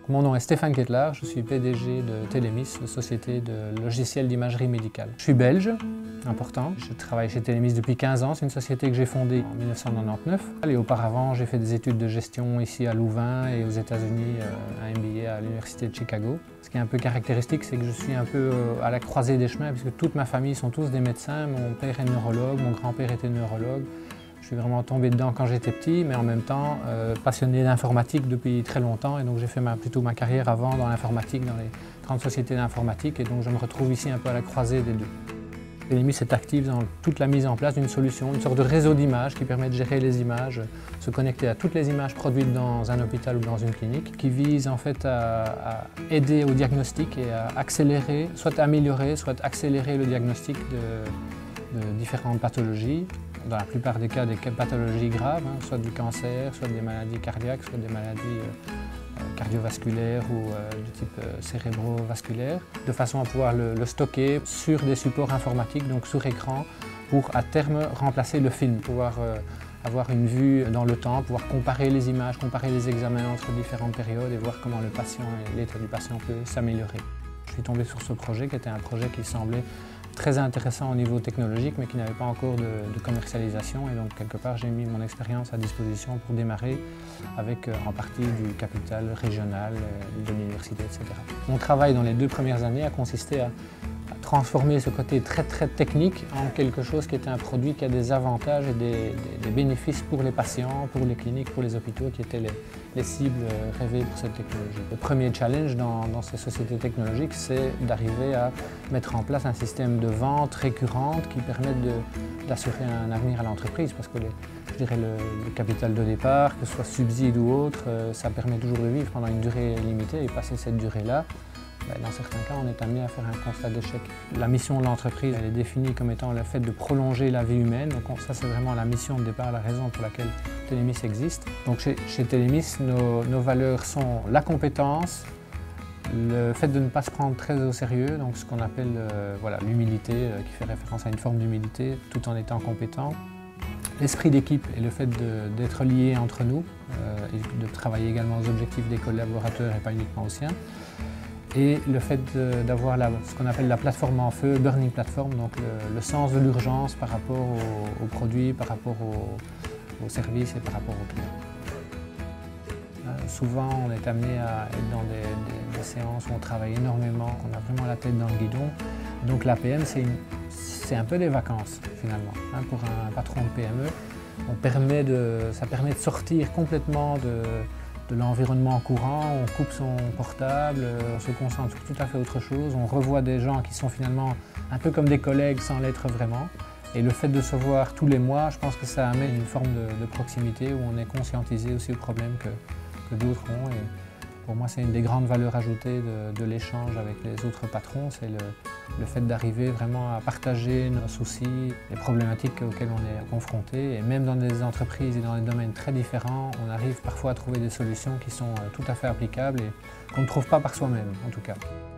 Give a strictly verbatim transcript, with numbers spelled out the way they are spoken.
Mon nom est Stéphane Ketelaar, je suis P D G de Télémis, une société de logiciels d'imagerie médicale. Je suis belge, important. Je travaille chez Télémis depuis quinze ans, c'est une société que j'ai fondée en mille neuf cent quatre-vingt-dix-neuf. Et auparavant, j'ai fait des études de gestion ici à Louvain et aux États-Unis, un M B A à l'Université de Chicago. Ce qui est un peu caractéristique, c'est que je suis un peu à la croisée des chemins, puisque toute ma famille sont tous des médecins. Mon père est neurologue, mon grand-père était neurologue. Je suis vraiment tombé dedans quand j'étais petit, mais en même temps euh, passionné d'informatique depuis très longtemps. Et donc j'ai fait ma, plutôt ma carrière avant dans l'informatique, dans les grandes sociétés d'informatique. Et donc je me retrouve ici un peu à la croisée des deux. Télémis est active dans toute la mise en place d'une solution, une sorte de réseau d'images qui permet de gérer les images, se connecter à toutes les images produites dans un hôpital ou dans une clinique, qui vise en fait à, à aider au diagnostic et à accélérer, soit améliorer, soit accélérer le diagnostic de, de différentes pathologies. Dans la plupart des cas, des pathologies graves, hein, soit du cancer, soit des maladies cardiaques, soit des maladies euh, cardiovasculaires ou euh, du type euh, cérébrovasculaire, de façon à pouvoir le, le stocker sur des supports informatiques, donc sur écran, pour à terme remplacer le film, pouvoir euh, avoir une vue dans le temps, pouvoir comparer les images, comparer les examens entre différentes périodes et voir comment le patient et l'état du patient peut s'améliorer. Je suis tombé sur ce projet qui était un projet qui semblait très intéressant au niveau technologique, mais qui n'avait pas encore de, de commercialisation. Et donc, quelque part, j'ai mis mon expérience à disposition pour démarrer avec euh, en partie du capital régional euh, de l'université, et cetera. Mon travail dans les deux premières années a consisté à, à transformer ce côté très très technique en quelque chose qui était un produit qui a des avantages et des, des, des bénéfices pour les patients, pour les cliniques, pour les hôpitaux, qui étaient les, les cibles rêvées pour cette technologie. Le premier challenge dans, dans ces sociétés technologiques, c'est d'arriver à mettre en place un système de vente récurrente qui permette d'assurer un avenir à l'entreprise, parce que les, je dirais le, le capital de départ, que ce soit subside ou autre, ça permet toujours de vivre pendant une durée limitée, et passer cette durée-là, dans certains cas, on est amené à faire un constat d'échec. La mission de l'entreprise, elle est définie comme étant le fait de prolonger la vie humaine. Donc ça, c'est vraiment la mission de départ, la raison pour laquelle Télémis existe. Donc chez, chez Télémis, nos, nos valeurs sont la compétence, le fait de ne pas se prendre très au sérieux, donc ce qu'on appelle euh, voilà, l'humilité, euh, qui fait référence à une forme d'humilité, tout en étant compétent. L'esprit d'équipe et le fait d'être liés entre nous, euh, et de travailler également aux objectifs des collaborateurs et pas uniquement aux siens. Et le fait d'avoir ce qu'on appelle la plateforme en feu, Burning Platform, donc le, le sens de l'urgence par rapport aux, aux produits, par rapport aux, aux services et par rapport aux clients. Euh, souvent, on est amené à être dans des, des, des séances où on travaille énormément, on a vraiment la tête dans le guidon. Donc l'A P M, c'est un peu des vacances finalement. Hein, pour un patron de P M E, on permet de, ça permet de sortir complètement de de l'environnement courant, on coupe son portable, on se concentre sur tout à fait autre chose, on revoit des gens qui sont finalement un peu comme des collègues sans l'être vraiment. Et le fait de se voir tous les mois, je pense que ça amène une forme de, de proximité où on est conscientisé aussi aux problèmes que, que d'autres ont. Et pour moi, c'est une des grandes valeurs ajoutées de, de l'échange avec les autres patrons, c'est le, le fait d'arriver vraiment à partager nos soucis, les problématiques auxquelles on est confronté. Et même dans des entreprises et dans des domaines très différents, on arrive parfois à trouver des solutions qui sont tout à fait applicables et qu'on ne trouve pas par soi-même, en tout cas.